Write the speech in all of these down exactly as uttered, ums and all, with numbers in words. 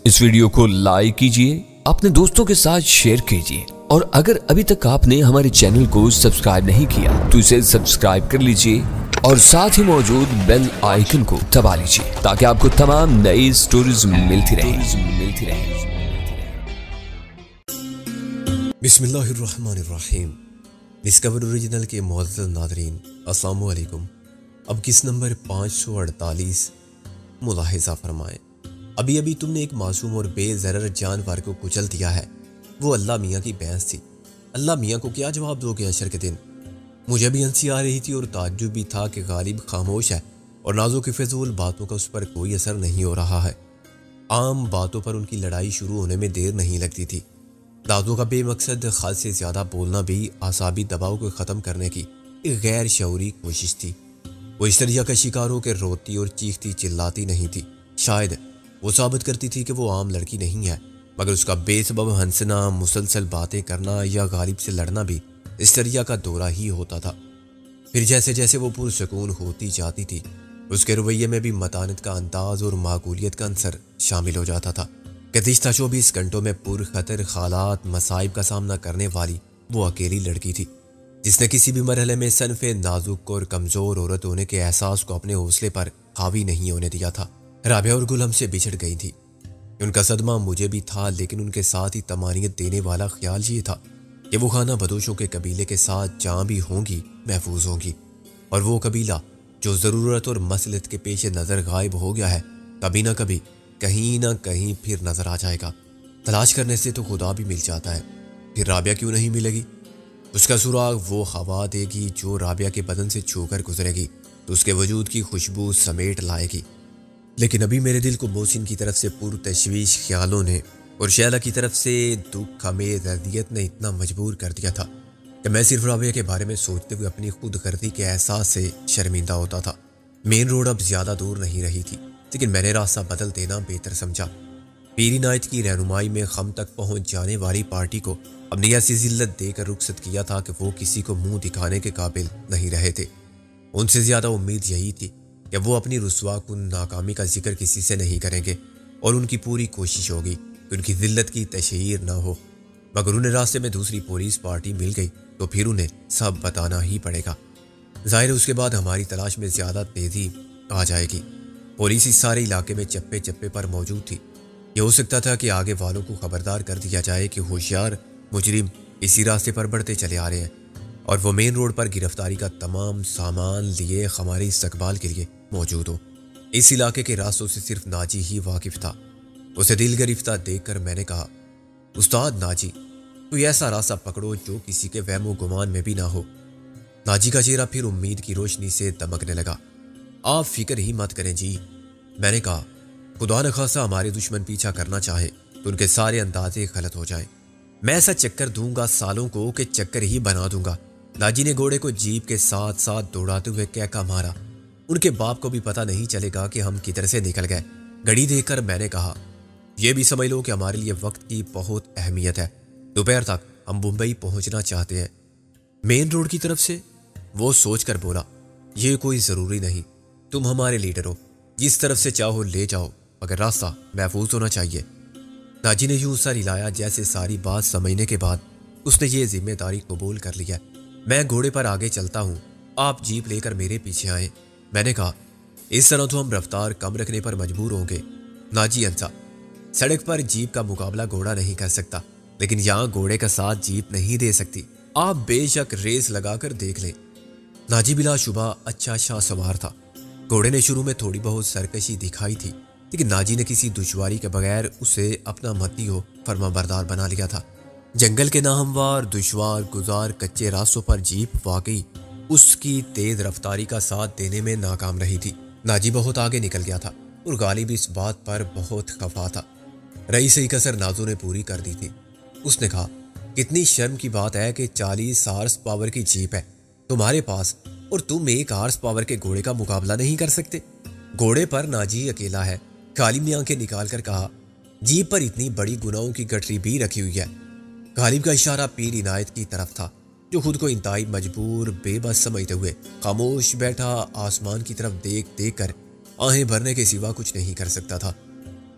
इस वीडियो को लाइक कीजिए, अपने दोस्तों के साथ शेयर कीजिए और अगर अभी तक आपने हमारे चैनल को सब्सक्राइब नहीं किया तो इसे सब्सक्राइब कर लीजिए और साथ ही मौजूद बेल आइकन को दबा लीजिए ताकि आपको तमाम नई स्टोरीज मिलती रहे मिलती रहे बिस्मिल्लाहिर्रहमानिर्रहीम। डिस्कवर ओरिजिनल के मुअज़्ज़ज़ नाज़रीन, अस्सलामु अलैकुम। अब किस नंबर पाँच सौ अड़तालीस मुलाहिज़ा फरमाएं। अभी अभी तुमने एक मासूम और बेज़रर जानवर को कुचल दिया है। वो अल्लाह मियाँ की भैंस थी। अल्लाह मियाँ को क्या जवाब दोगे हशर के दिन? मुझे भी हंसी आ रही थी और ताज्जुब भी था कि गालिब खामोश है और नाजों की फिजूल बातों का उस पर कोई असर नहीं हो रहा है। आम बातों पर उनकी लड़ाई शुरू होने में देर नहीं लगती थी। दादों का बेमकसद हद से ज़्यादा बोलना भी आसाबी दबाव को ख़त्म करने की एक गैर शऊरी कोशिश थी। वो इश्तरिया का शिकार हो के रोती और चीखती चिल्लाती नहीं थी। शायद वो साबित करती थी कि वो आम लड़की नहीं है, मगर उसका बेसबब हंसना, मुसलसल बातें करना या गालिब से लड़ना भी इश्तरिया का दौरा ही होता था। फिर जैसे जैसे वो पुरसकून होती जाती थी, उसके रवैये में भी मतानत का अंदाज और माकूलियत का अंसर शामिल हो जाता था। गुज़िश्ता चौबीस घंटों में पुरखतर हालात मसाइब का सामना करने वाली वो अकेली लड़की थी जिसने किसी भी मरहले में सनफ़े नाजुक और कमज़ोर औरत होने के एहसास को अपने हौसले पर हावी नहीं होने दिया था। राबिया और गुल हमसे बिछड़ गई थी। उनका सदमा मुझे भी था, लेकिन उनके साथ ही तमानियत देने वाला ख्याल ये था कि वो खाना बदोशों के कबीले के साथ जहाँ भी होंगी महफूज होंगी, और वो कबीला जो ज़रूरत और मसलत के पेश नज़र गायब हो गया है कभी ना कभी कहीं ना कहीं फिर नज़र आ जाएगा। तलाश करने से तो खुदा भी मिल जाता है। फिर राबिया क्यों नहीं मिलेगी? उसका सुराग वो हवा देगी जो राबिया के बदन से छूकर गुजरेगी तो उसके वजूद की खुशबू समेट लाएगी। लेकिन अभी मेरे दिल को मोहसिन की तरफ से पुरतशवीश ख्यालों ने और शैला की तरफ से दुख हमें रदियत ने इतना मजबूर कर दिया था कि मैं सिर्फ राबिया के बारे में सोचते हुए अपनी खुद गर्दी के एहसास से शर्मिंदा होता था। मेन रोड अब ज़्यादा दूर नहीं रही थी, लेकिन मैंने रास्ता बदल देना बेहतर समझा। पीर इनायत की रहनुमाई में खम तक पहुंच जाने वाली पार्टी को अपनी ऐसी जिल्लत देकर रुखसत किया था कि वो किसी को मुंह दिखाने के काबिल नहीं रहे थे। उनसे ज़्यादा उम्मीद यही थी कि वो अपनी रुस्वा कुन नाकामी का जिक्र किसी से नहीं करेंगे और उनकी पूरी कोशिश होगी कि उनकी जिल्लत की तशहीर ना हो। मगर उन्हें रास्ते में दूसरी पुलिस पार्टी मिल गई तो फिर उन्हें सब बताना ही पड़ेगा। ज़ाहिर है उसके बाद हमारी तलाश में ज़्यादा तेज़ी आ जाएगी। पुलिस इस सारे इलाके में चप्पे चप्पे पर मौजूद थी। ये हो सकता था कि आगे वालों को खबरदार कर दिया जाए कि होशियार मुजरिम इसी रास्ते पर बढ़ते चले आ रहे हैं और वो मेन रोड पर गिरफ्तारी का तमाम सामान लिए हमारे इस्तकबाल के लिए मौजूद हो। इस इलाके के रास्तों से सिर्फ नाजी ही वाकिफ था। उसे दिल गिरफ्तार देखकर मैंने कहा, उस्ताद नाजी, कोई ऐसा रास्ता पकड़ो जो किसी के वहमो गुमान में भी ना हो। नाजी का चेहरा फिर उम्मीद की रोशनी से दमकने लगा। आप फिक्र ही मत करें जी, मैंने कहा। खुदा न खासा हमारे दुश्मन पीछा करना चाहे तो उनके सारे अंदाजे गलत हो जाएं। मैं ऐसा चक्कर दूंगा सालों को कि चक्कर ही बना दूंगा। नाजी ने घोड़े को जीप के साथ साथ दौड़ाते हुए कैका मारा। उनके बाप को भी पता नहीं चलेगा कि हम किधर से निकल गए। घड़ी देखकर मैंने कहा, यह भी समझ लो कि हमारे लिए वक्त की बहुत अहमियत है। दोपहर तक हम मुंबई पहुंचना चाहते हैं। मेन रोड की तरफ से? वो सोच कर बोला, यह कोई ज़रूरी नहीं, तुम हमारे लीडर हो, जिस तरफ से चाहो ले जाओ, मगर रास्ता महफूज होना चाहिए। नाजी ने यूं सर हिलाया जैसे सारी बात समझने के बाद उसने ये जिम्मेदारी कबूल कर लिया। मैं घोड़े पर आगे चलता हूँ, आप जीप लेकर मेरे पीछे आए। मैंने कहा, इस तरह तो हम रफ्तार कम रखने पर मजबूर होंगे। नाजी हंसा। सड़क पर जीप का मुकाबला घोड़ा नहीं कर सकता, लेकिन यहाँ घोड़े का साथ जीप नहीं दे सकती। आप बेशक रेस लगाकर देख लें। नाजी बिला शुबा अच्छा शाह सवार था। घोड़े ने शुरू में थोड़ी बहुत सरकशी दिखाई थी, लेकिन नाजी ने किसी दुश्वारी के बगैर उसे अपना मती हो फर्माबरदार बना लिया था। जंगल के नाहमवार दुश्वार गुजार कच्चे रास्तों पर जीप वाकई उसकी तेज रफ्तारी का साथ देने में नाकाम रही थी। नाजी बहुत आगे निकल गया था और गालिब इस बात पर बहुत खफा था। रही सही कसर नाजू ने पूरी कर दी थी। उसने कहा, कितनी शर्म की बात है कि चालीस हार्स पावर की जीप है तुम्हारे पास और तुम एक हार्स पावर के घोड़े का मुकाबला नहीं कर सकते। घोड़े पर नाजी अकेला है। गालिब ने आंखें निकाल कर कहा, जीप पर इतनी बड़ी गुनाहों की गठरी भी रखी हुई है। गालिब का इशारा पीर इनायत की तरफ था, जो खुद को इंतहाई मजबूर बेबस समझते हुए खामोश बैठा आसमान की तरफ देख देख कर आहें भरने के सिवा कुछ नहीं कर सकता था।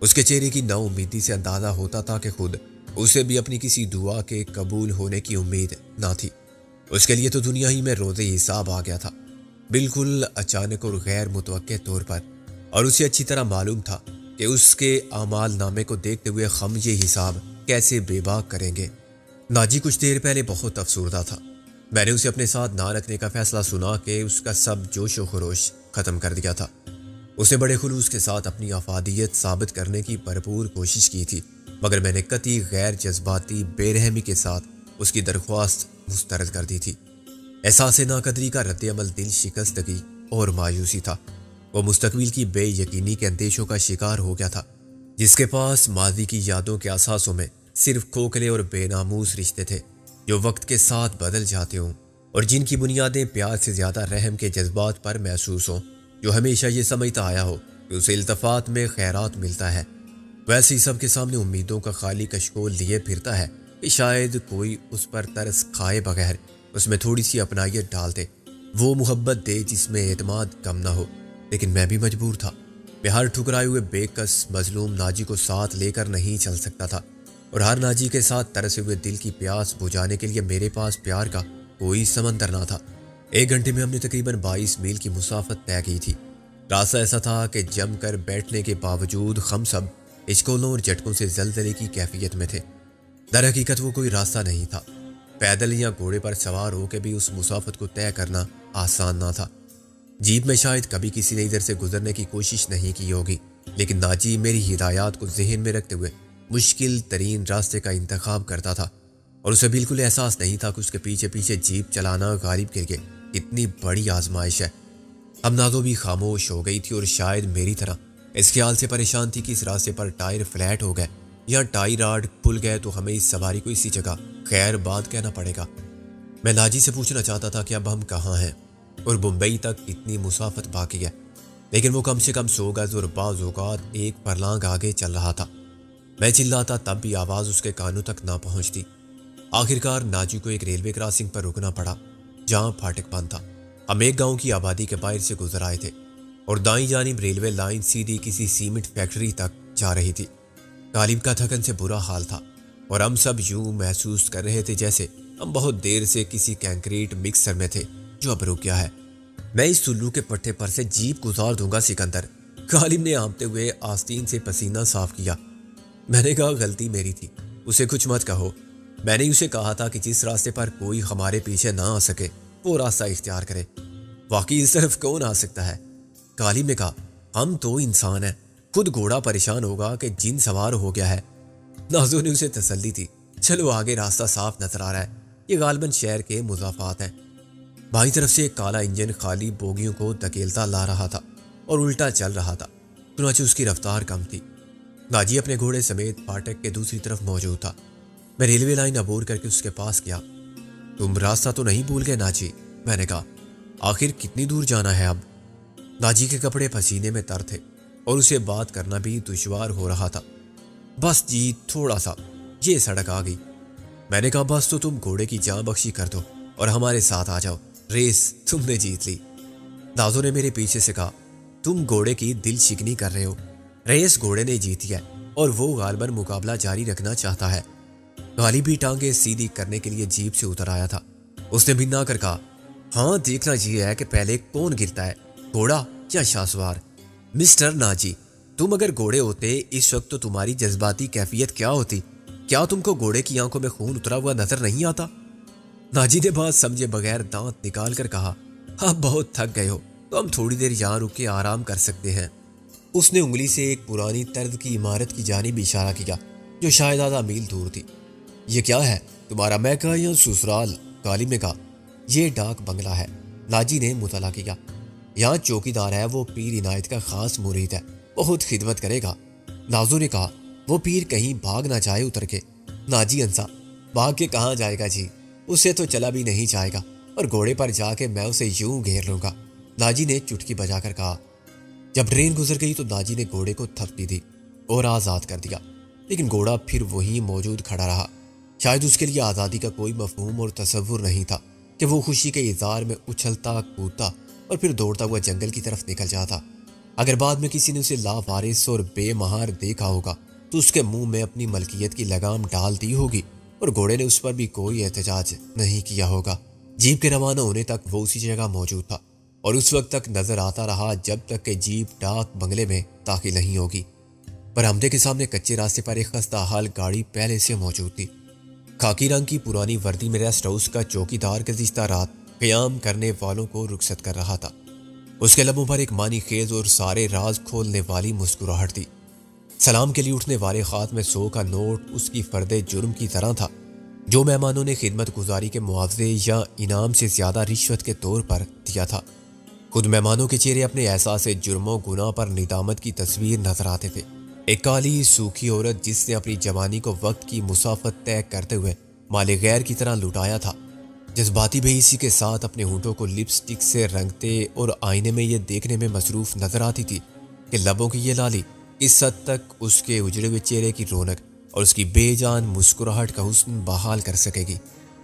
اس کے چہرے کی نا امیدی سے اندازہ ہوتا تھا کہ خود اسے بھی اپنی کسی دعا کے قبول ہونے کی امید نہ تھی۔ اس کے لیے تو دنیا ہی میں روز حساب آ گیا تھا، بالکل اچانک اور غیر متوقع طور پر، اور اسے اچھی طرح معلوم تھا کہ اس کے اعمال نامے کو دیکھتے ہوئے ہم یہ حساب کیسے بے باک کریں گے۔ ناجی کچھ دیر پہلے بہت افسردہ تھا۔ میں نے اسے اپنے ساتھ نہ رکھنے کا فیصلہ سنا کہ اس کا سب جوش و خروش ختم کر دیا تھا۔ اس نے بڑے خلوص کے ساتھ اپنی افادیت ثابت کرنے کی بھرپور کوشش کی تھی، مگر میں نے قطعی غیر جذباتی بے رحمی کے ساتھ اس کی درخواست مسترد کر دی تھی۔ احساس ناقدری کا رد عمل دل شکستگی اور مایوسی تھا۔ وہ مستقبل کی بے یقینی کے اندیشوں کا شکار ہو گیا تھا، جس کے پاس ماضی کی یادوں کے احساسوں میں صرف کھوکھلے اور بے ناموس رشتے تھے جو وقت کے ساتھ بدل جاتے ہوں، اور جن کی بنیادیں پیار سے زیادہ رحم کے جذبات پر محسوس ہوں، جو ہمیشہ یہ سمجھتا آیا ہو کہ اسے التفات میں خیرات ملتا ہے۔ ویسے ہی سب کے سامنے امیدوں کا خالی کشکول لیے پھرتا ہے کہ شاید کوئی اس پر ترس کھائے بغیر اس میں تھوڑی سی اپنائیت ڈال دے، وہ محبت دے جس میں اعتماد کم نہ ہو۔ لیکن میں بھی مجبور تھا۔ میں ہر ٹھکرائے ہوئے بے کس مظلوم ناجی کو ساتھ لے کر نہیں چل سکتا تھا، اور ہر ناجی کے ساتھ ترسے ہوئے دل کی پیاس بجھانے کے لیے میرے پاس پیار کا کوئی سمندر نہ تھا۔ ایک گھنٹے میں ہم نے تقریباً بائیس میل کی مسافت طے کی تھی۔ راستہ ایسا تھا کہ جم کر بیٹھنے کے باوجود ہم سب اچکولوں اور جھٹکوں سے زلزلے کی کیفیت میں تھے۔ در حقیقت وہ کوئی راستہ نہیں تھا۔ پیدل یا گھوڑے پر سوار ہو کے بھی اس مسافت کو طے کرنا آسان نہ تھا۔ جیپ میں شاید کبھی کسی نے ادھر سے گزرنے کی کوشش نہیں کی ہوگی، لیکن ناجی میری ہدایات کو ذہن میں رکھتے ہوئے مشکل ترین راستے کا انتخاب کرتا تھا، اور اسے بالکل احساس نہیں تھا کہ اس کے پیچھے پیچھے جیپ چلانا غالب کے لیے کتنی بڑی آزمائش ہے۔ اب نازو بھی خاموش ہو گئی تھی اور شاید میری طرح اس خیال سے پریشان تھی کہ اس راستے پر ٹائر فلیٹ ہو گئے یا ٹائی راڈ پھل گئے تو ہمیں اس سواری کو اسی جگہ خیر بات کہنا پڑے گا۔ میں ناجی سے پوچھنا چاہتا تھا کہ اب ہم کہاں ہیں اور بمبئی تک کتنی مسافت باقی ہے، لیکن وہ کم سے کم سو گز اور بعض اوقات ایک پرلانگ آگے چل رہا تھا۔ میں چلاتا تب بھی آواز اس کے کانوں تک نہ پہنچتی۔ آخرکار ناجی کو ایک ریلوے کراسنگ پر رکنا پڑا جہاں پھاٹک بند تھا۔ ہم ایک گاؤں کی آبادی کے باہر سے گزر آئے تھے اور دائیں جانب ریلوے لائن سیدھی کسی سیمنٹ فیکٹری تک جا رہی تھی۔ غالب کا تھکن سے برا حال تھا اور ہم سب یوں محسوس کر رہے تھے جیسے ہم بہت دیر سے کسی کینکریٹ مکسر میں تھے جو اب رک گیا ہے۔ میں اس سلو کے پٹھے پر سے جیپ گزار دوں گا سکندر، غالب نے آمتے ہوئے آستین سے پسینہ صاف کیا۔ میں نے کہا غلطی میری تھی، اسے کچھ مت کہو۔ میں نے اسے کہا تھا کہ جس راستے پر کوئی ہمارے پیچھے نہ آ سکے وہ راستہ اختیار کرے۔ واقعی اس طرف کون آ سکتا ہے؟ غالب نے کہا ہم تو انسان ہیں، خود گھوڑا پریشان ہوگا کہ جن سوار ہو گیا ہے۔ نازو نے اسے تسلی دی، چلو آگے راستہ صاف نظر آ رہا ہے، یہ غالباً شہر کے مضافات ہیں۔ بائیں طرف سے ایک کالا انجن خالی بوگیوں کو دھکیلتا لا رہا تھا اور الٹا چل رہا تھا، چنانچہ اس کی رفتار کم تھی۔ ناجی اپنے گھوڑے سمیت پھاٹک کے دوسری طرف موجود تھا۔ میں ریلوے لائن عبور کر کے اس کے پاس گیا۔ تم راستہ تو نہیں بھول گئے ناجی؟ میں نے کہا آخر کتنی دور جانا ہے اب؟ ناجی کے کپڑے پسینے میں تر تھے اور اسے بات کرنا بھی دشوار ہو رہا تھا۔ بس جی تھوڑا سا، یہ سڑک آ گئی۔ میں نے کہا بس تو تم گھوڑے کی جاں بخشی کر دو اور ہمارے ساتھ آ جاؤ، ریس تم نے جیت لی۔ نازو نے میرے پیچھے سے کہا تم گھوڑے کی دل شکنی کر رہے ہو، ریس گھوڑے نے جیتی ہے اور وہ غالباً مقابلہ جاری رکھنا چاہتا ہے۔ غالب بھی ٹانگیں سیدھی کرنے کے لیے جیپ سے اتر آیا تھا۔ اس نے بھنا کر کہا ہاں دیکھنا یہ ہے کہ پہلے کون گرتا ہے، گھوڑا یا شاہسوار؟ مسٹر ناجی، تم اگر گھوڑے ہوتے اس وقت تو تمہاری جذباتی کیفیت کیا ہوتی؟ کیا تم کو گھوڑے کی آنکھوں میں خون اترا ہوا نظر نہیں آتا؟ ناجی نے بات سمجھے بغیر دانت نکال کر کہا آپ بہت تھک گئے ہو تو ہم تھوڑی دیر یہاں رک کے آرام کر سکتے ہیں۔ اس نے انگلی سے ایک پرانی طرز کی عمارت کی جانب اشارہ کیا جو شاید آدھا میل دور تھی۔ یہ کیا ہے تمہارا میکہ یا سسرال؟ غالب نے کہا یہ ڈاک بنگلہ ہے۔ ناجی نے مطالعہ کیا، یہاں چوکی دار ہے، وہ پیر عنایت کا خاص مرید ہے، بہت خدمت کرے گا۔ نازو نے کہا وہ پیر کہیں بھاگ نہ جائے اتر کے۔ ناجی ہنسا، بھاگ کے کہاں جائے گا جی، اسے تو چلا بھی نہیں جائے گا، اور گھوڑے پر جا کے میں اسے یوں گھیر لوں گا۔ ناجی نے چٹکی بجا کر کہا۔ جب ٹرین گزر گئی تو ناجی نے گھوڑے کو تھپکی دی اور آزاد کر دیا، لیکن گھوڑا پھر وہیں موجود کھڑا رہا۔ شاید اس کے لیے آزادی کا کوئی مفہوم اور تصور نہیں تھا کہ وہ خوشی کے اظہار میں اچھلتا کودتا اور پھر دوڑتا ہوا جنگل کی طرف نکل جاتا۔ اگر بعد میں کسی نے اسے لاوارث اور بے مہار دیکھا ہوگا تو اس کے منہ میں اپنی ملکیت کی لگام ڈال دی ہوگی اور گھوڑے نے اس پر بھی کوئی احتجاج نہیں کیا ہوگا۔ جیپ کے روانہ ہونے تک وہ اسی جگہ موجود تھا اور اس وقت تک نظر آتا رہا جب تک کہ جیپ ڈاک بنگلے میں داخل نہیں ہوگی۔ برآمدے کے سامنے کچے راستے پر ایک خستہ حال گاڑی پہلے سے موجود تھی۔ خاکی رنگ کی پرانی وردی میں ریسٹ ہاؤس کا چوکیدار گزشتہ رات قیام کرنے والوں کو رخصت کر رہا تھا۔ اس کے لبوں پر ایک معنی خیز اور سارے راز کھولنے والی مسکراہٹ تھی۔ سلام کے لیے اٹھنے والے خاتمِ سو کا نوٹ اس کی فرد جرم کی طرح تھا جو مہمانوں نے خدمت گزاری کے معاوضے یا انعام سے زیادہ رشوت کے طور پر دیا تھا۔ خود مہمانوں کے چہرے اپنے احساس جرم و گناہ پر ندامت کی تصویر نظر آتے تھے۔ ایک کالی سوکھی عورت جس نے اپنی جوانی کو وقت کی مسافت طے کرتے ہوئے مال غیر کی طرح لٹایا تھا، جذباتی بے حسی کے ساتھ اپنے ہونٹوں کو لپسٹک سے رنگتے اور آئینے میں یہ دیکھنے میں مصروف نظر آتی تھی کہ لبوں کی یہ لالی اس حد تک اس کے اجڑے ہوئے چہرے کی رونق اور اس کی بے جان مسکراہٹ کا حسن بحال کر سکے گی۔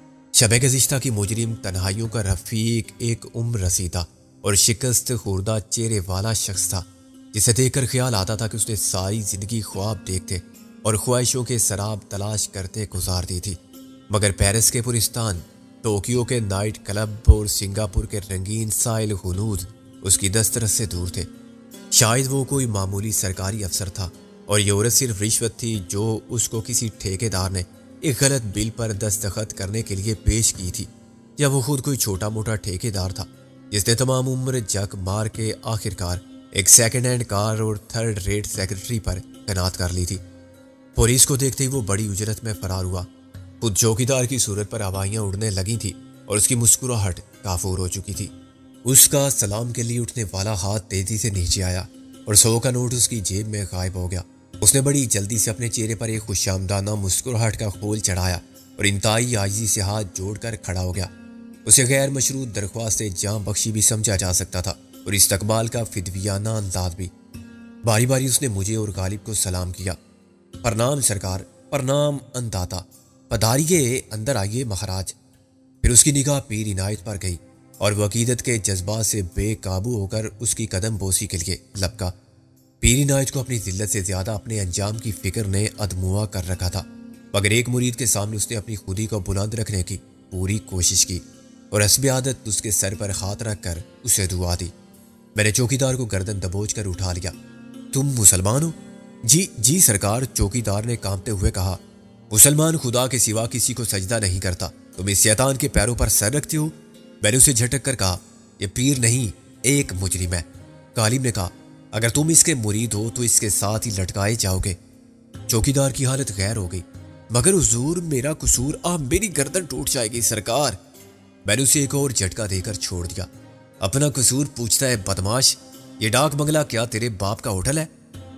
شب گزشتہ کی مجرم تنہائیوں کا رفیق ایک عمر رسیدہ اور شکست خوردہ چہرے والا شخص تھا جسے دیکھ کر خیال آتا تھا کہ اس نے ساری زندگی خواب دیکھتے اور خواہشوں کے سراب تلاش کرتے گزار دی تھی، مگر پیرس کے پرستان، ٹوکیو کے نائٹ کلب اور سنگاپور کے رنگین ساحل ہنود اس کی دسترس سے دور تھے۔ شاید وہ کوئی معمولی سرکاری افسر تھا اور یہ عورت صرف رشوت تھی جو اس کو کسی ٹھیکیدار نے ایک غلط بل پر دستخط کرنے کے لیے پیش کی تھی، یا وہ خود کوئی چھوٹا موٹا ٹھیکیدار تھا جس نے تمام عمر جک مار کے آخرکار ایک سیکنڈ ہینڈ کار اور تھرڈ ریٹ سیکرٹری پر تعینات کر لی تھی۔ پولیس کو دیکھتے ہی وہ بڑی اجرت میں فرار ہوا۔ خود چوکیدار کی صورت پر ہوائیاں اڑنے لگی تھی اور اس کی مسکراہٹ کافور ہو چکی تھی۔ اس کا سلام کے لیے اٹھنے والا ہاتھ تیزی سے نیچے آیا اور سو کا نوٹ اس کی جیب میں غائب ہو گیا۔ اس نے بڑی جلدی سے اپنے چہرے پر ایک خوش آمدانہ مسکراہٹ کا خول چڑھایا اور انتہائی عاجزی سے ہاتھ جوڑ کر کھڑا ہو گیا۔ اسے غیر مشروط درخواست جاں بخشی بھی سمجھا جا سکتا تھا اور استقبال کا فدویانہ انداز بھی۔ باری باری اس نے مجھے اور غالب کو سلام کیا۔ پرنام سرکار، پرنام انداتا، پدھاریے، اندر آئیے مہاراج۔ پھر اس کی نگاہ پیر عنایت پر گئی اور وہ عقیدت کے جذبات سے بے قابو ہو کر اس کی قدم بوسی کے لیے لپکا۔ پیر عنایت کو اپنی ذلت سے زیادہ اپنے انجام کی فکر نے ادموا کر رکھا تھا، مگر ایک مرید کے سامنے اس نے اپنی خودی کو بلند رکھنے کی پوری کوشش کی اور حسب عادت اس کے سر پر ہاتھ رکھ کر اسے دعا دی۔ میں نے چوکیدار کو گردن دبوچ کر اٹھا لیا۔ تم مسلمان ہو؟ جی جی سرکار، چوکیدار نے کانپتے ہوئے کہا۔ مسلمان خدا کے سوا کسی کو سجدہ نہیں کرتا، تم اس شیطان کے پیروں پر سر رکھتے ہو؟ میں نے اسے جھٹک کر کہا، یہ پیر نہیں، ایک مجرم ہے۔ غالب نے کہا، اگر تم اس کے مرید ہو تو اس کے ساتھ ہی لٹکائے جاؤ گے۔ چوکیدار کی حالت غیر ہو گئی۔ مگر حضور، میرا قصور، آ میری گردن ٹوٹ جائے گی سرکار۔ میں نے اسے ایک اور جھٹکا دے کر چھوڑ دیا۔ اپنا قصور پوچھتا ہے بدماش، یہ ڈاک بنگلہ کیا تیرے باپ کا ہوٹل ہے؟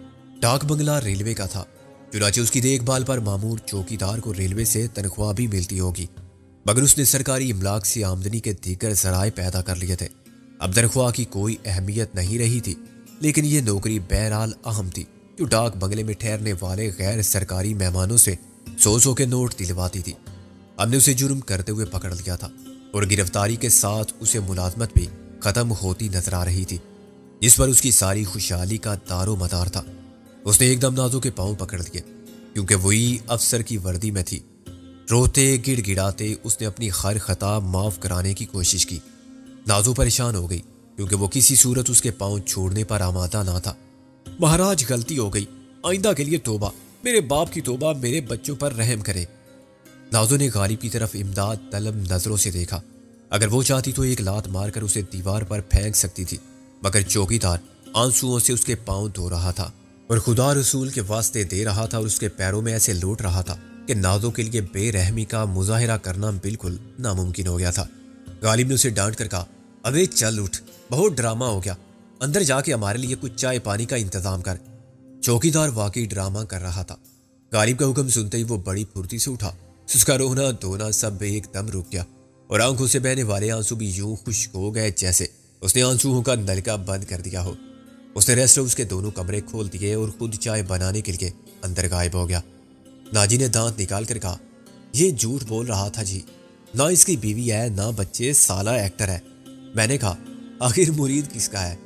ڈاک بنگلہ ریلوے کا تھا، چنانچہ اس کی دیکھ بھال پر مامور چوکیدار کو ریلوے سے تنخواہ بھی ملتی ہوگی، مگر اس نے سرکاری املاک سے آمدنی کے دیگر ذرائع پیدا کر لیے تھے۔ اب تنخواہ کی کوئی اہمیت نہیں رہی تھی، لیکن یہ نوکری بہرحال اہم تھی جو ڈاک بنگلے میں ٹھہرنے والے غیر سرکاری مہمانوں سے سو سو کے نوٹ دلواتی تھی۔ ہم نے اسے جرم کرتے ہوئے پکڑ لیا تھا اور گرفتاری کے ساتھ اسے ملازمت بھی ختم ہوتی نظر آ رہی تھی، جس پر اس کی ساری خوشحالی کا دار و مدار تھا۔ اس نے ایک دم نازو کے پاؤں پکڑ لیے کیونکہ وہی افسر کی وردی میں تھی۔ روتے گڑ گڑاتے اس نے اپنی خیر خطا معاف کرانے کی کوشش کی۔ نازو پریشان ہو گئی کیونکہ وہ کسی صورت اس کے پاؤں چھوڑنے پر آمادہ نہ تھا۔ مہاراج، غلطی ہو گئی، آئندہ کے لیے توبہ، میرے باپ کی توبہ، میرے بچوں پر رحم کرے۔ نازو نے غالب کی طرف امداد طلب نظروں سے دیکھا۔ اگر وہ چاہتی تو ایک لات مار کر اسے دیوار پر پھینک سکتی تھی، مگر چوکیدار آنسوؤں سے اس کے پاؤں دھو رہا تھا اور خدا رسول کے واسطے دے رہا تھا اور اس کے پیروں میں ایسے لوٹ رہا تھا کہ نازو کے لیے بے رحمی کا مظاہرہ کرنا بالکل ناممکن ہو گیا تھا۔ غالب نے اسے ڈانٹ کر کہا، ابے چل اٹھ، بہت ڈرامہ ہو گیا، اندر جا کے ہمارے لیے کچھ چائے پانی کا انتظام کر۔ چوکیدار واقعی ڈرامہ کر رہا تھا۔ غالب کا حکم سنتے ہی وہ بڑی پھرتی سے اٹھا۔ اس کا رونا دھونا سب ایک دم رک گیا اور آنکھوں سے بہنے والے آنسو بھی یوں خشک ہو گئے جیسے اس نے آنسوؤں کا نلکا بند کر دیا ہو۔ اس نے ریسٹ ہاؤس کے دونوں کمرے کھول دیے اور خود چائے بنانے کے لیے اندر غائب ہو گیا۔ ناجی نے دانت نکال کر کہا، یہ جھوٹ بول رہا تھا جی، نہ اس کی بیوی ہے نہ بچے، سالہ ایکٹر ہے۔ میں نے کہا، آخر مرید کس کا ہے؟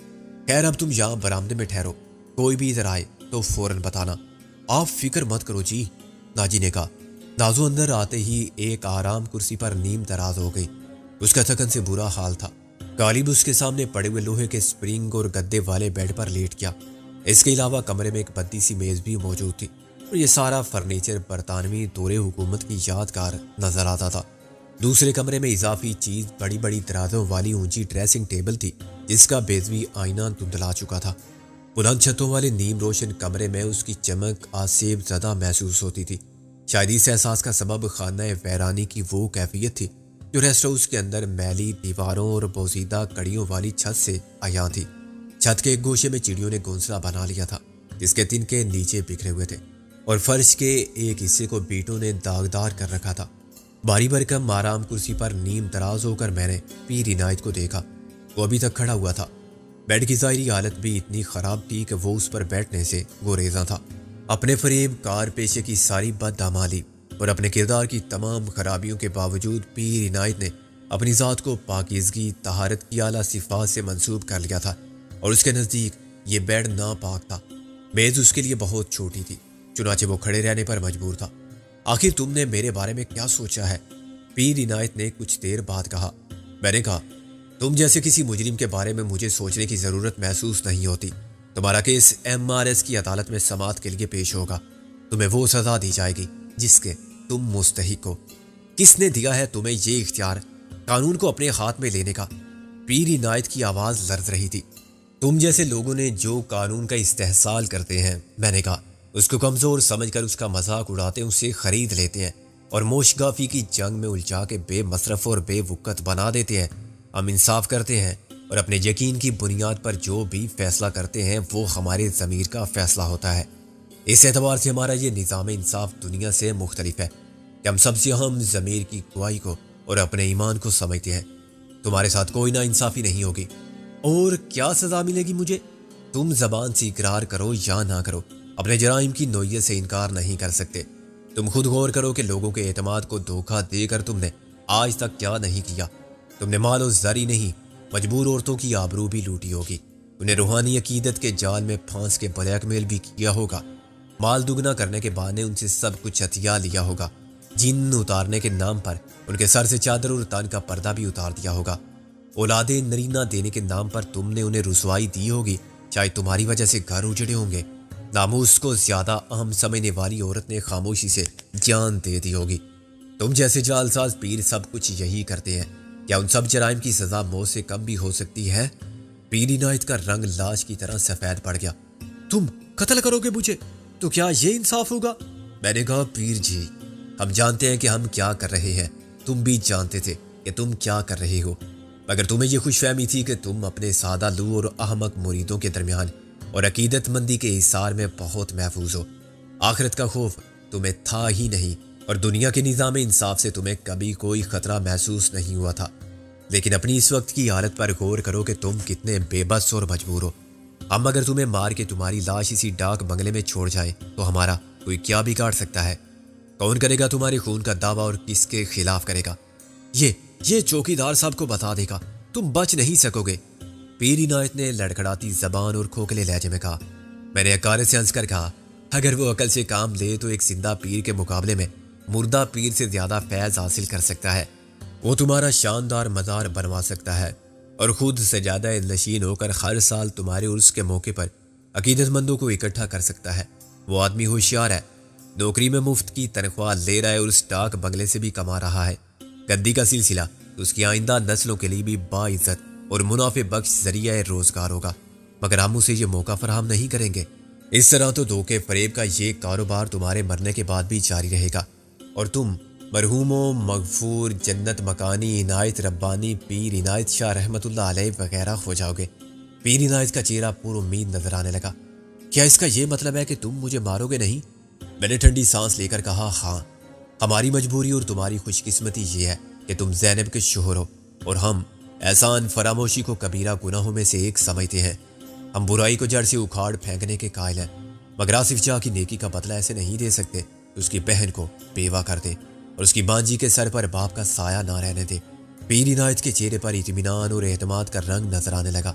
خیر اب تم یہاں برآمدے میں ٹھہرو، کوئی بھی ادھر آئے تو فوراً بتانا۔ آپ فکر مت کرو جی، ناجی نے کہا۔ نازو اندر آتے ہی ایک آرام کرسی پر نیم دراز ہو گئی۔ اس کا تھکن سے برا حال تھا۔ غالب اس کے سامنے پڑے ہوئے لوہے کے سپرنگ اور گدے والے بیڈ پر لیٹ گیا۔ اس کے علاوہ کمرے میں ایک پتلی سی میز بھی موجود تھی اور یہ سارا فرنیچر برطانوی دور حکومت کی یادگار نظر آتا تھا۔ دوسرے کمرے میں اضافی چیز بڑی بڑی درازوں والی اونچی ڈریسنگ ٹیبل تھی جس کا بیضوی آئینہ دھندلا چکا تھا۔ بلند چھتوں والے نیم روشن کمرے میں اس کی چمک آسیب زدہ محسوس ہوتی تھی۔ شاید اس احساس کا سبب خانہ ویرانی کی وہ کیفیت تھی جو ریسٹ ہاؤس کے اندر میلی دیواروں اور بوسیدہ کڑیوں والی چھت سے عیاں تھی۔ چھت کے ایک گوشے میں چڑیوں نے گھونسلہ بنا لیا تھا جس کے تنکے نیچے بکھرے ہوئے تھے اور فرش کے ایک حصے کو بیٹوں نے داغدار کر رکھا تھا۔ باری برکم آرام کرسی پر نیم دراز ہو کر میں نے پیر عنایت کو دیکھا۔ وہ ابھی تک کھڑا ہوا تھا۔ بیڈ کی ظاہری حالت بھی اتنی خراب تھی کہ وہ اس پر بیٹھنے سے گریزاں تھا۔ اپنے فریب کار پیشے کی ساری بدعمالی اور اپنے کردار کی تمام خرابیوں کے باوجود پیر عنایت نے اپنی ذات کو پاکیزگی طہارت کی اعلیٰ صفات سے منسوب کر لیا تھا اور اس کے نزدیک یہ بیڈ ناپاک تھا۔ میز اس کے لیے بہت چھوٹی تھی، چنانچہ وہ کھڑے رہنے پر مجبور تھا۔ آخر تم نے میرے بارے میں کیا سوچا ہے؟ پیر عنایت نے کچھ دیر بعد کہا۔ میں نے کہا تم جیسے کسی مجرم کے بارے میں مجھے سوچنے کی ضرورت محسوس نہیں ہوتی۔ تمہارا کیس ایم آر ایس کی عدالت میں سماعت کے لیے پیش ہوگا۔ تمہیں وہ سزا دی جائے گی جس کے تم مستحق ہو۔ کس نے دیا ہے تمہیں یہ اختیار قانون کو اپنے ہاتھ میں لینے کا؟ پیر عنایت کی آواز لرز رہی تھی۔ تم جیسے لوگوں نے جو قانون کا استحصال کرتے ہیں، میں نے کہا، اس کو کمزور سمجھ کر اس کا مذاق اڑاتے ہیں، اسے خرید لیتے ہیں اور موشگافی کی جنگ میں الجھا کے بے مصرف اور بے وقت بنا دیتے ہیں۔ ہم انصاف کرتے ہیں اور اپنے یقین کی بنیاد پر جو بھی فیصلہ کرتے ہیں وہ ہمارے ضمیر کا فیصلہ ہوتا ہے۔ اس اعتبار سے ہمارا یہ نظام انصاف دنیا سے مختلف ہے کہ ہم سب سے اہم ضمیر کی گواہی کو اور اپنے ایمان کو سمجھتے ہیں۔ تمہارے ساتھ کوئی نا انصافی نہیں ہوگی۔ اور کیا سزا ملے گی مجھے؟ تم زبان سے اقرار کرو یا نہ کرو، اپنے جرائم کی نوعیت سے انکار نہیں کر سکتے۔ تم خود غور کرو کہ لوگوں کے اعتماد کو دھوکہ دے کر تم نے آج تک کیا نہیں کیا۔ تم نے مال و زر ہی نہیں، مجبور عورتوں کی آبرو بھی لوٹی ہوگی۔ انہیں روحانی عقیدت کے جال میں پھانس کے بلیک میل بھی کیا ہوگا۔ مال دگنا کرنے کے بہانے ان سے سب کچھ ہتھیا لیا ہوگا۔ جن اتارنے کے نام پر ان کے سر سے چادر اور تن کا پردہ بھی اتار دیا ہوگا۔ اولاد نرینہ دینے کے نام پر تم نے انہیں رسوائی دی ہوگی، چاہے تمہاری وجہ سے گھر اجڑے ہوں گے۔ ناموس کو زیادہ اہم سمجھنے والی عورت نے خاموشی سے جان دے دی ہوگی۔ تم جیسے جعلساز پیر سب کچھ یہی کرتے ہیں۔ کیا ان سب جرائم کی سزا موت سے کم بھی ہو سکتی ہے؟ پیر عنایت کا رنگ لاش کی طرح سفید پڑ گیا۔ تم قتل کرو گے مجھے تو کیا یہ انصاف ہوگا؟ میں نے کہا پیر جی، ہم جانتے ہیں کہ ہم کیا کر رہے ہیں، تم بھی جانتے تھے کہ تم کیا کر رہے ہو، مگر تمہیں یہ خوش فہمی تھی کہ تم اپنے سادہ لو اور احمق مریدوں کے درمیان اور عقیدت مندی کے احسار میں بہت محفوظ ہو۔ آخرت کا خوف تمہیں تھا ہی نہیں اور دنیا کے نظام انصاف سے تمہیں کبھی کوئی خطرہ محسوس نہیں ہوا تھا۔ لیکن اپنی اس وقت کی حالت پر غور کرو کہ تم کتنے بے بس اور مجبور ہو۔ ہم اگر تمہیں مار کے تمہاری لاش اسی ڈاک بنگلے میں چھوڑ جائے تو ہمارا کوئی کیا بگاڑ سکتا ہے؟ کون کرے گا تمہارے خون کا دعویٰ اور کس کے خلاف کرے گا؟ یہ یہ چوکیدار صاحب کو بتا دے گا، تم بچ نہیں سکو گے۔ پیر عنایت نے لڑکھڑاتی زبان اور کھوکھلے لہجے میں کہا۔ میں نے حقارت سے ہنس کر کہا، اگر وہ عقل سے کام لے تو ایک زندہ پیر کے مقابلے میں مردہ پیر سے زیادہ فیض حاصل کر سکتا ہے۔ وہ تمہارا شاندار مزار بنوا سکتا ہے اور خود سجادہ نشین ہو کر ہر سال تمہارے عرس کے موقع پر عقیدت مندوں کو اکٹھا کر سکتا ہے۔ وہ آدمی ہوشیار ہے، نوکری میں مفت کی تنخواہ لے رہا ہے اور اس ڈاک بنگلے سے بھی کما رہا ہے۔ گدی کا سلسلہ تو اس کی آئندہ نسلوں کے لیے بھی باعزت اور منافع بخش ذریعہ روزگار ہوگا، مگر ہم اسے یہ موقع فراہم نہیں کریں گے۔ اس طرح تو دھوکے فریب کا یہ کاروبار تمہارے مرنے کے بعد بھی جاری رہے گا اور تم مرحوم و مغفور جنت مکانی عنایت ربانی پیر عنایت شاہ رحمۃ اللہ علیہ وغیرہ ہو جاؤ گے۔ پیر عنایت کا چہرہ پر امید نظر آنے لگا۔ کیا اس کا یہ مطلب ہے کہ تم مجھے مارو گے نہیں؟ میں نے ٹھنڈی سانس لے کر کہا، ہاں، ہماری مجبوری اور تمہاری خوش قسمتی یہ ہے کہ تم زینب کے شوہر ہو اور ہم احسان فراموشی کو کبیرہ گناہوں میں سے ایک سمجھتے ہیں۔ ہم برائی کو جڑ سے اکھاڑ پھینکنے کے قائل ہیں، مگر آصف جاں کی نیکی کا بدلہ ایسے نہیں دے سکتے کہ اس کی بہن کو بیوہ کر دے اور اس کی بانجی کے سر پر باپ کا سایہ نہ رہنے دے۔ پیر عنایت کے چہرے پر اطمینان اور اعتماد کا رنگ نظر آنے لگا۔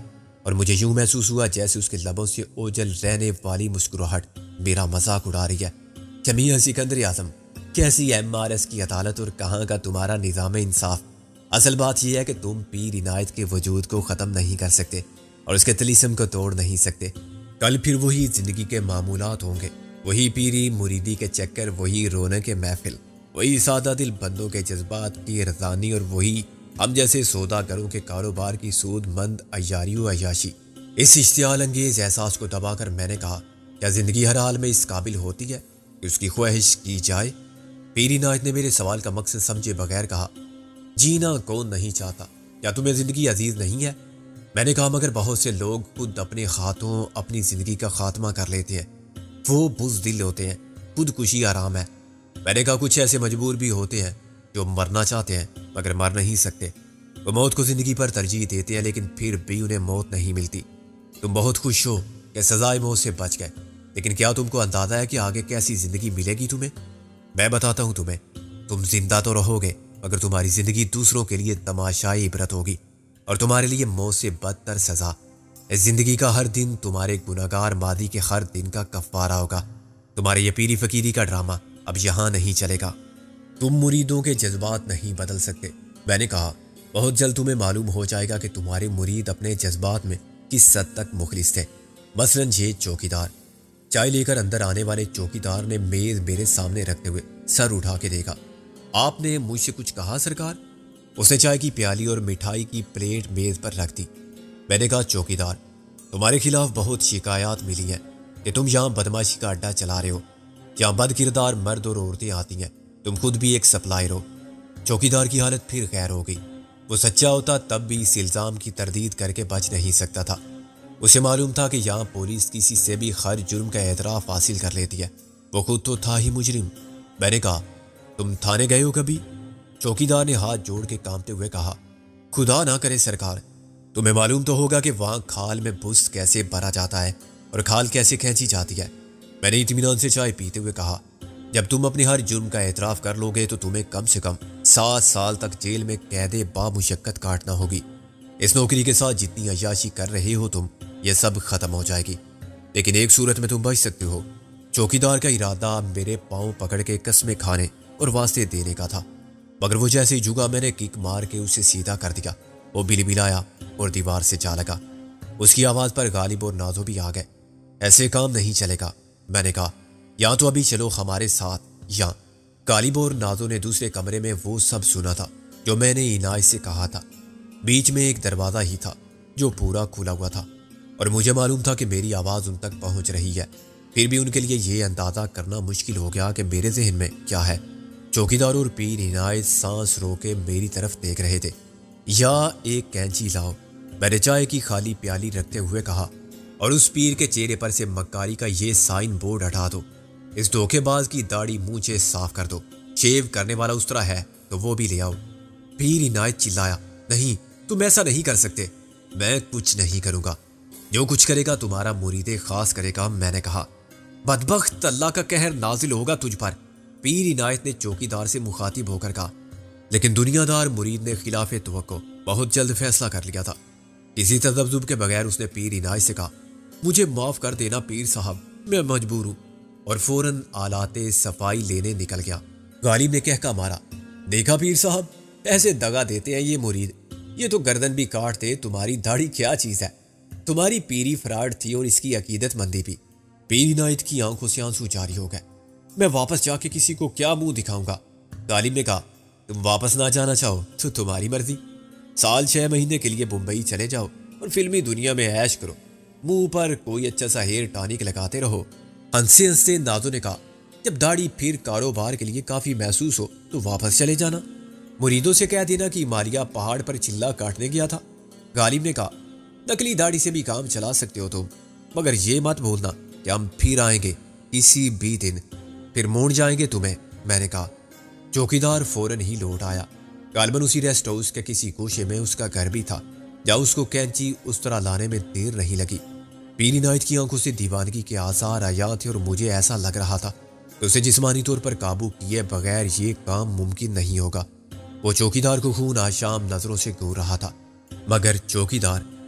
اور مجھے یوں محسوس ہوا جیسے اس کے لبوں سے اوجل رہنے والی مسکراہٹ میرا مذاق اڑا رہی ہے۔ کہ میاں سکندر اعظم، کیسی ایم آر ایس کی عدالت اور کہاں کا تمہارا نظام انصاف؟ اصل بات یہ ہے کہ تم پیر عنایت کے وجود کو ختم نہیں کر سکتے اور اس کے طلیسم کو توڑ نہیں سکتے۔ کل پھر وہی زندگی کے معمولات ہوں گے، وہی پیری مریدی کے چکر، وہی رونق کے محفل، وہی سادہ دل بندوں کے جذبات کی ارزانی، اور وہی ہم جیسے سوداگروں کے کاروبار کی سود مند عیاری و عیاشی۔ اس اشتعال انگیز احساس کو دبا کر میں نے کہا، کیا زندگی ہر حال میں اس قابل ہوتی ہے کہ اس کی خواہش کی جائے؟ پیر عنایت نے میرے سوال کا مقصد سمجھے بغیر کہا، جینا کون نہیں چاہتا؟ کیا تمہیں زندگی عزیز نہیں ہے؟ میں نے کہا، مگر بہت سے لوگ خود اپنے ہاتھوں اپنی زندگی کا خاتمہ کر لیتے ہیں، وہ بزدل ہوتے ہیں، خودکشی آرام ہے۔ میں نے کہا، کچھ ایسے مجبور بھی ہوتے ہیں جو مرنا چاہتے ہیں مگر مر نہیں سکتے، وہ موت کو زندگی پر ترجیح دیتے ہیں لیکن پھر بھی انہیں موت نہیں ملتی۔ تم بہت خوش ہو کہ سزائے موت سے بچ گئے، لیکن کیا تم کو اندازہ ہے کہ آگے کیسی زندگی ملے گی تمہیں؟ میں بتاتا ہوں تمہیں، تم زندہ تو رہو گے مگر تمہاری زندگی دوسروں کے لیے تماشائی عبرت ہوگی اور تمہارے لیے موت سے بدتر سزا۔ اس زندگی کا ہر دن تمہارے گناہگار ماضی کے ہر دن کا کفارہ ہوگا۔ تمہارے یہ پیری فقیری کا ڈرامہ اب یہاں نہیں چلے گا۔ تم مریدوں کے جذبات نہیں بدل سکتے۔ میں نے کہا، بہت جلد تمہیں معلوم ہو جائے گا کہ تمہارے مرید اپنے جذبات میں کس حد تک مخلص تھے۔ مثلاً یہ چوکیدار۔ چائے لے کر اندر آنے والے چوکیدار نے میز میرے سامنے رکھتے ہوئے سر اٹھا کے دیکھا۔ آپ نے مجھ سے کچھ کہا سرکار؟ اس نے چائے کی پیالی اور مٹھائی کی پلیٹ میز پر رکھ دی۔ میں نے کہا، چوکیدار، تمہارے خلاف بہت شکایات ملی ہیں کہ تم یہاں بدماشی کا اڈا چلا رہے ہو، یہاں بد کردار مرد اور عورتیں آتی ہیں، تم خود بھی ایک سپلائر ہو۔ چوکیدار کی حالت پھر غیر ہو گئی۔ وہ سچا ہوتا تب بھی اس الزام کی تردید کر کے بچ نہیں سکتا تھا۔ اسے معلوم تھا کہ یہاں پولیس کسی سے بھی ہر جرم کا اعتراف حاصل کر لیتی ہے، وہ خود تو تھا ہی مجرم۔ میں نے کہا، تم تھانے گئے ہو کبھی؟ چوکیدار نے ہاتھ جوڑ کے کانپتے ہوئے کہا، خدا نہ کرے سرکار، تمہیں معلوم تو ہوگا کہ وہاں کھال میں بھس کیسے بھرا جاتا ہے اور کھال کیسے کھینچی جاتی ہے۔ میں نے اطمینان سے چائے پیتے ہوئے کہا، جب تم اپنے ہر جرم کا اعتراف کر لو گے تو تمہیں کم سے کم سات سال تک جیل میں قید با مشقت کاٹنا ہوگی۔ اس نوکری کے ساتھ جتنی عیاشی کر رہے ہو تم، یہ سب ختم ہو جائے گی، لیکن ایک صورت میں تم بچ سکتے ہو۔ چوکیدار کا ارادہ میرے پاؤں پکڑ کے قسمیں کھانے اور واسطے دینے کا تھا، مگر وہ جیسے جھگا میں نے کک مار کے اسے سیدھا کر دیا۔ وہ بل بلایا اور دیوار سے جا لگا۔ اس کی آواز پر غالب اور نازو بھی آ گئے۔ ایسے کام نہیں چلے گا، میں نے کہا، یا تو ابھی چلو ہمارے ساتھ، یا غالب اور نازو نے دوسرے کمرے میں وہ سب سنا تھا جو میں نے عنایت سے کہا تھا۔ بیچ میں ایک دروازہ ہی تھا جو پورا کھلا ہوا تھا اور مجھے معلوم تھا کہ میری آواز ان تک پہنچ رہی ہے، پھر بھی ان کے لیے یہ اندازہ کرنا مشکل ہو گیا کہ میرے ذہن میں کیا ہے۔ چوکیدار اور پیر عنایت سانس رو کے میری طرف دیکھ رہے تھے۔ یا ایک کینچی لاؤ، میں نے چائے کی خالی پیالی رکھتے ہوئے کہا، اور اس پیر کے چہرے پر سے مکاری کا یہ سائن بورڈ ہٹا دو، اس دھوکے باز کی داڑھی مونچھیں صاف کر دو، شیو کرنے والا اس طرح ہے تو وہ بھی لے آؤ۔ پیر عنایت چلایا، نہیں، تم ایسا نہیں کر سکتے۔ میں کچھ نہیں کروں گا، جو کچھ کرے گا تمہارا مرید خاص کرے گا، میں نے کہا۔ بدبخت، اللہ کا قہر نازل ہوگا تجھ پر، پیر عنایت نے چوکیدار سے مخاطب ہو کر کہا۔ لیکن دنیا دار مرید نے خلاف توقع بہت جلد فیصلہ کر لیا تھا۔ کسی تذبذب کے بغیر اس نے پیر عنایت سے کہا، مجھے معاف کر دینا پیر صاحب، میں مجبور ہوں، اور فوراً آلات صفائی لینے نکل گیا۔ غالب نے کہکا مارا، دیکھا پیر صاحب، ایسے دگا دیتے ہیں یہ مرید، یہ تو گردن بھی کاٹتے، تمہاری داڑھی کیا چیز ہے؟ تمہاری پیری فراڈ تھی اور اس کی عقیدت مندی بھی۔ پیر عنایت کی آنکھوں سے آنسو جاری ہو گئے۔ میں واپس جا کے کسی کو کیا منہ دکھاؤں گا؟ غالب نے کہا، تم واپس نہ جانا چاہو تو تمہاری مرضی، سال چھ مہینے کے لیے بمبئی چلے جاؤ اور فلمی دنیا میں عیش کرو، منہ پر کوئی اچھا سا ہیئر ٹانک لگاتے رہو۔ ہنستے ہنستے نازو نے کہا، جب داڑھی پھر کاروبار کے لیے کافی محسوس ہو تو واپس چلے جانا، مریدوں سے کہہ دینا کہ مالیہ پہاڑ پر چلا کاٹنے گیا تھا۔ غالب نے کہا، نکلی داڑھی سے بھی کام چلا سکتے ہو تم، مگر یہ مت بھولنا کہ ہم پھر آئیں گے کسی بھی دن، پھر موڑ جائیں گے تمہیں، میں نے کہا۔ چوکیدار فوراً ہی لوٹ آیا۔ غالباً اسی ریسٹ ہاؤس کے کسی گوشے میں اس کا گھر بھی تھا، جہاں اس کو کینچی اس طرح لانے میں دیر نہیں لگی۔ پیر عنایت کی آنکھوں سے دیوانگی کے آثار آیا تھے اور مجھے ایسا لگ رہا تھا کہ اسے جسمانی طور پر قابو کیے بغیر یہ کام ممکن نہیں ہوگا۔ وہ چوکیدار کو خون آشام نظروں سے گور رہا تھا، مگر چوکیدار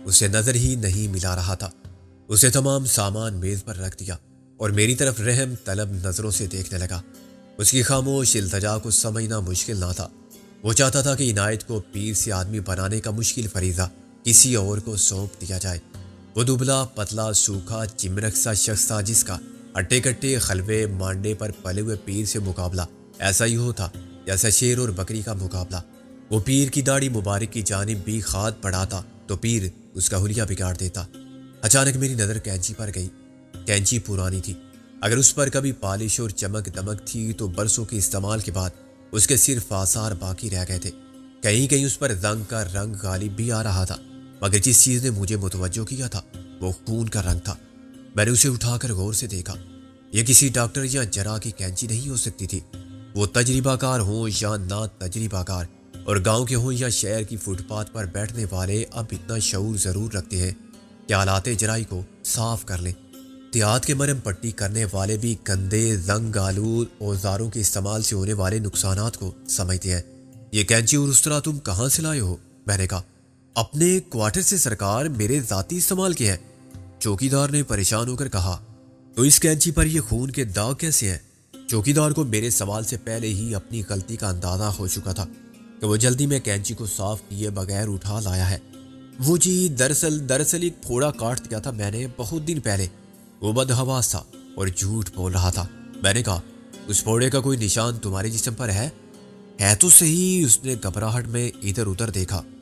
اسے نظر ہی نہیں ملا رہا تھا۔ اسے تمام سامان میز پر رکھ دیا اور میری طرف رحم طلب نظروں سے دیکھنے لگا۔ اس کی خاموش التجا کو سمجھنا مشکل نہ تھا۔ وہ چاہتا تھا کہ عنایت کو پیر سے آدمی بنانے کا مشکل فریضہ کسی اور کو سونپ دیا جائے۔ وہ دبلا پتلا سوکھا چمرک سا شخص تھا جس کا اٹے کٹے خلوے مانڈے پر پلے ہوئے پیر سے مقابلہ ایسا ہی ہوتا جیسا شیر اور بکری کا مقابلہ۔ وہ پیر کی داڑھی مبارک کی جانب بھی خاد پڑھاتا تو پیر اس کا حلیہ بگاڑ دیتا۔ اچانک میری نظر کینچی پر گئی۔ کینچی پرانی تھی، اگر اس پر کبھی پالش اور چمک دمک تھی تو برسوں کے استعمال کے بعد اس کے صرف آثار باقی رہ گئے تھے۔ کہیں کہیں اس پر زنگ کا رنگ غالب بھی آ رہا تھا، مگر جس چیز نے مجھے متوجہ کیا تھا وہ خون کا رنگ تھا۔ میں نے اسے اٹھا کر غور سے دیکھا۔ یہ کسی ڈاکٹر یا جراح کی کینچی نہیں ہو سکتی تھی۔ وہ تجربہ کار ہوں یا نہ تجربہ کار، اور گاؤں کے ہوں یا شہر کی فٹ پاتھ پر بیٹھنے والے اب اتنا شعور ضرور رکھتے ہیں کہ آلات جراحی کو صاف کر لیں۔ دیہات کے مرہم پٹی کرنے والے بھی گندے زنگ آلود اوزاروں کے استعمال سے ہونے والے نقصانات کو سمجھتے ہیں۔ یہ کینچی اور استرا تم کہاں سے لائے ہو؟ میں نے کہا۔ اپنے کوارٹر سے سرکار، میرے ذاتی استعمال کے ہیں، چوکیدار نے پریشان ہو کر کہا۔ تو اس کینچی پر یہ خون کے داغ کیسے ہیں؟ چوکیدار کو میرے سوال سے پہلے ہی اپنی غلطی کا اندازہ ہو چکا تھا کہ وہ جلدی میں کینچی کو صاف کیے بغیر اٹھا لایا ہے۔ وہ جی دراصل دراصل ایک پھوڑا کاٹ دیا تھا میں نے بہت دن پہلے۔ وہ بدحواس تھا اور جھوٹ بول رہا تھا۔ میں نے کہا، اس پھوڑے کا کوئی نشان تمہارے جسم پر ہے؟ ہے تو صحیح۔ اس نے گھبراہٹ میں ادھر ادھر دیکھا۔